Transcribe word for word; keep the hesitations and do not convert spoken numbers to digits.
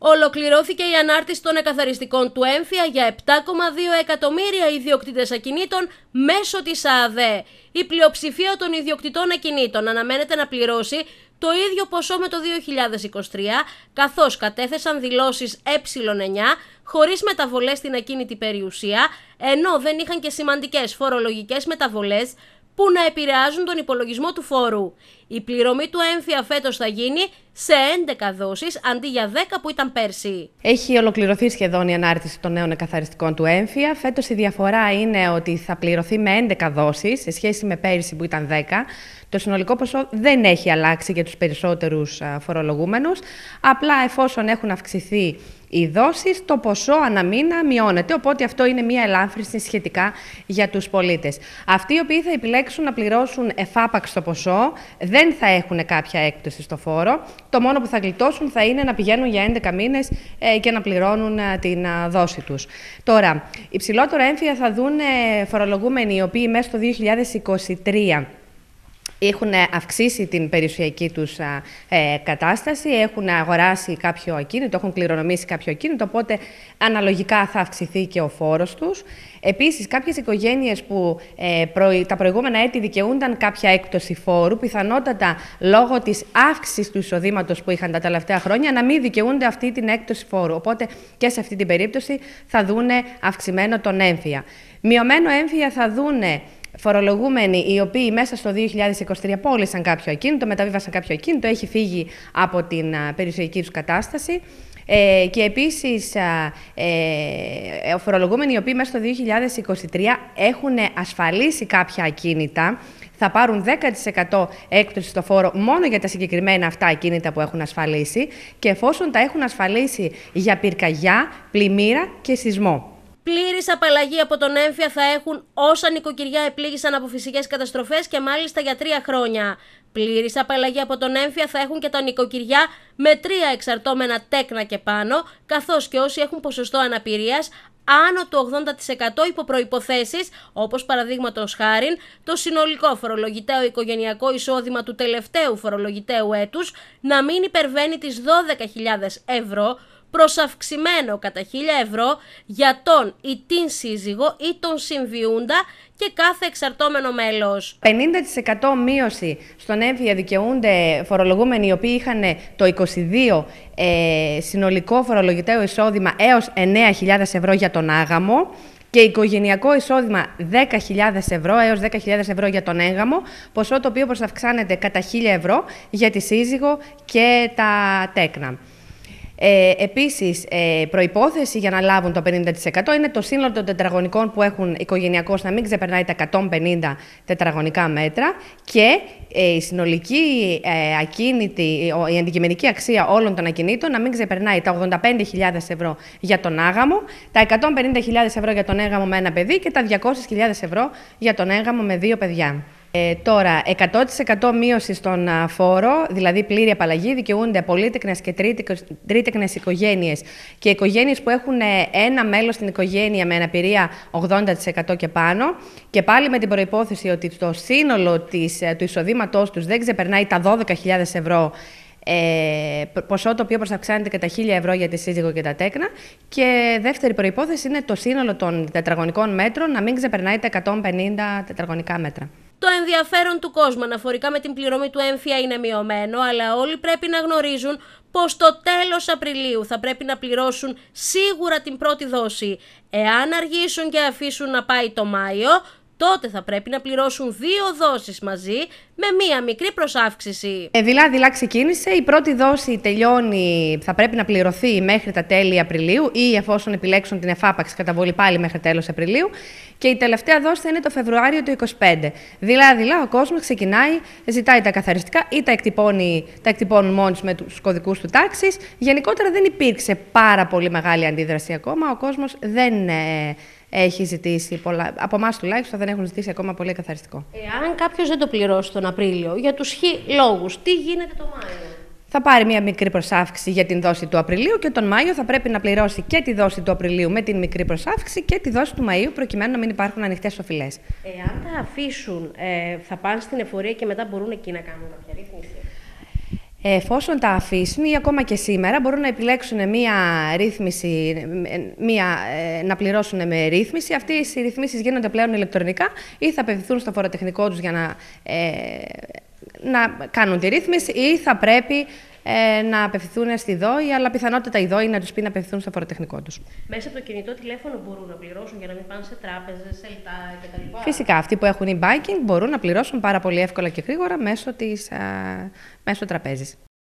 Ολοκληρώθηκε η ανάρτηση των εκαθαριστικών του έμφυα για επτά κόμμα δύο εκατομμύρια ιδιοκτήτες ακινήτων μέσω της ΑΔΕ. Η πλειοψηφία των ιδιοκτητών ακινήτων αναμένεται να πληρώσει το ίδιο ποσό με το δύο χιλιάδες είκοσι τρία, καθώς κατέθεσαν δηλώσεις ε εννιά χωρίς μεταβολές στην ακίνητη περιουσία, ενώ δεν είχαν και σημαντικές φορολογικές μεταβολές που να επηρεάζουν τον υπολογισμό του φόρου. Η πληρωμή του έμφυα φέτος θα γίνει σε έντεκα δόσεις αντί για δέκα που ήταν πέρσι. Έχει ολοκληρωθεί σχεδόν η ανάρτηση των νέων εκαθαριστικών του έμφυα. Φέτος η διαφορά είναι ότι θα πληρωθεί με έντεκα δόσεις σε σχέση με πέρσι που ήταν δέκα. Το συνολικό ποσό δεν έχει αλλάξει για τους περισσότερους φορολογούμενους. Απλά εφόσον έχουν αυξηθεί οι δόσεις, το ποσό αναμήνα μειώνεται, οπότε αυτό είναι μια ελάφρυνση σχετικά για τους πολίτες. Αυτοί οι οποίοι θα επιλέξουν να πληρώσουν εφάπαξ το ποσό δεν θα έχουν κάποια έκπτωση στο φόρο. Το μόνο που θα γλιτώσουν θα είναι να πηγαίνουν για έντεκα μήνες ε, και να πληρώνουν ε, την ε, δόση τους. Τώρα, υψηλότερο έμφυα θα δουν ε, φορολογούμενοι οι οποίοι μέσα στο δύο χιλιάδες είκοσι τρία έχουν αυξήσει την περιουσιακή τους ε, κατάσταση, έχουν αγοράσει κάποιο ακίνητο, έχουν κληρονομήσει κάποιο ακίνητο, οπότε αναλογικά θα αυξηθεί και ο φόρος τους. Επίσης, κάποιες οικογένειες που ε, προ, τα προηγούμενα έτη δικαιούνταν κάποια έκπτωση φόρου, πιθανότατα λόγω της αύξησης του εισοδήματος που είχαν τα τελευταία χρόνια, να μην δικαιούνται αυτή την έκπτωση φόρου. Οπότε και σε αυτή την περίπτωση θα δούνε αυξημένο τον έμφυα. Μειωμένο έμφυα θα δούνε φορολογούμενοι οι οποίοι μέσα στο δύο χιλιάδες είκοσι τρία πώλησαν κάποιο ακίνητο, μεταβίβασαν κάποιο ακίνητο, έχει φύγει από την α, περιουσιακή τους κατάσταση. Ε, και επίσης ε, φορολογούμενοι οι οποίοι μέσα στο δύο χιλιάδες είκοσι τρία έχουν ασφαλίσει κάποια ακίνητα, θα πάρουν δέκα τοις εκατό έκπτωση στο φόρο μόνο για τα συγκεκριμένα αυτά ακίνητα που έχουν ασφαλίσει και εφόσον τα έχουν ασφαλίσει για πυρκαγιά, πλημμύρα και σεισμό. Πλήρης απαλλαγή από τον έμφυα θα έχουν όσα νοικοκυριά επλήγησαν από φυσικές καταστροφές και μάλιστα για τρία χρόνια. Πλήρης απαλλαγή από τον έμφυα θα έχουν και τα νοικοκυριά με τρία εξαρτώμενα τέκνα και πάνω, καθώς και όσοι έχουν ποσοστό αναπηρίας άνω του ογδόντα τοις εκατό υπό προϋποθέσεις, όπως παραδείγματος χάριν το συνολικό φορολογητέο οικογενειακό εισόδημα του τελευταίου φορολογητέου έτους να μην υπερβαίνει τις δώδεκα χιλιάδες ευρώ, προς αυξημένο κατά χίλια ευρώ για τον ή την σύζυγο ή τον συμβιούντα και κάθε εξαρτώμενο μέλος. πενήντα τοις εκατό μείωση στον έμφυα δικαιούνται φορολογούμενοι οι οποίοι είχαν το είκοσι δύο ε, συνολικό φορολογητέο εισόδημα έως εννέα χιλιάδες ευρώ για τον άγαμο και οικογενειακό εισόδημα δέκα χιλιάδες ευρώ έως δέκα χιλιάδες ευρώ για τον έγγαμο, ποσό το οποίο προσαυξάνεται κατά χίλια ευρώ για τη σύζυγο και τα τέκνα. Ε, επίσης, ε, προϋπόθεση για να λάβουν το πενήντα τοις εκατό είναι το σύνολο των τετραγωνικών που έχουν οικογενειακώς να μην ξεπερνάει τα εκατόν πενήντα τετραγωνικά μέτρα και ε, η συνολική ε, ακίνητη, η αντικειμενική αξία όλων των ακινήτων να μην ξεπερνάει τα ογδόντα πέντε χιλιάδες ευρώ για τον άγαμο, τα εκατόν πενήντα χιλιάδες ευρώ για τον έγγαμο με ένα παιδί και τα διακόσιες χιλιάδες ευρώ για τον έγγαμο με δύο παιδιά. Ε, τώρα, εκατό τοις εκατό μείωση στον α, φόρο, δηλαδή πλήρη απαλλαγή, δικαιούνται πολύτεκνες και τρίτεκνες οικογένειες και οικογένειες που έχουν ε, ένα μέλος στην οικογένεια με αναπηρία ογδόντα τοις εκατό και πάνω και πάλι με την προϋπόθεση ότι το σύνολο της, ε, του εισοδήματός τους δεν ξεπερνάει τα δώδεκα χιλιάδες ευρώ, Ε, ποσό το οποίο προσαυξάνεται κατά χίλια ευρώ για τη σύζυγο και τα τέκνα. Και δεύτερη προϋπόθεση είναι το σύνολο των τετραγωνικών μέτρων να μην ξεπερνάει τα εκατόν πενήντα τετραγωνικά μέτρα. Το ενδιαφέρον του κόσμου αναφορικά με την πληρωμή του έμφυα είναι μειωμένο, αλλά όλοι πρέπει να γνωρίζουν πως το τέλος Απριλίου θα πρέπει να πληρώσουν σίγουρα την πρώτη δόση. Εάν αργήσουν και αφήσουν να πάει το Μάιο, τότε θα πρέπει να πληρώσουν δύο δόσεις μαζί με μία μικρή προσάυξηση. Ε, δειλά-δειλά ξεκίνησε. Η πρώτη δόση τελειώνει, θα πρέπει να πληρωθεί μέχρι τα τέλη Απριλίου ή εφόσον επιλέξουν την εφάπαξη καταβολή πάλι μέχρι τέλος Απριλίου. Και η τελευταία δόση θα είναι το Φεβρουάριο του είκοσι πέντε. Δειλά-δειλά ο κόσμος ξεκινάει, ζητάει τα καθαριστικά ή τα, εκτυπώνει, τα εκτυπώνουν μόνοι με τους κωδικούς του τάξης. Γενικότερα δεν υπήρξε πάρα πολύ μεγάλη αντίδραση ακόμα. Ο κόσμος δεν ε, έχει ζητήσει πολλά. Από εμάς τουλάχιστον δεν έχουν ζητήσει ακόμα πολύ καθαριστικό. Εάν κάποιος δεν το πληρώσει τον Απρίλιο για τους χι λόγους, τι γίνεται το Μάιο? Θα πάρει μια μικρή προσάυξη για την δόση του Απριλίου και τον Μάιο θα πρέπει να πληρώσει και τη δόση του Απριλίου με την μικρή προσάυξη και τη δόση του Μαΐου, προκειμένου να μην υπάρχουν ανοιχτές οφειλές. Εάν τα αφήσουν, ε, θα πάνε στην εφορία και μετά μπορούν εκεί να κάνουν κάποια ρύθμιση. Εφόσον τα αφήσουν ή ακόμα και σήμερα μπορούν να επιλέξουν μία ρύθμιση, μία, να πληρώσουν με ρύθμιση. Αυτές οι ρυθμίσεις γίνονται πλέον ηλεκτρονικά ή θα απευθυνθούν στο φοροτεχνικό τους για να, ε, να κάνουν τη ρύθμιση ή θα πρέπει ε, να απευθυνθούν στη ΔΟΗ, αλλά πιθανότητα η ΔΟΗ να τους πει να απευθυνθούν στο φοροτεχνικό τους. Μέσα από το κινητό τηλέφωνο μπορούν να πληρώσουν για να μην πάνε σε τράπεζες, σε λιτά κτλ. Φυσικά, αυτοί που έχουν e-banking μπορούν να πληρώσουν πάρα πολύ εύκολα και γρήγορα μέσω, της, α, μέσω τραπέζης.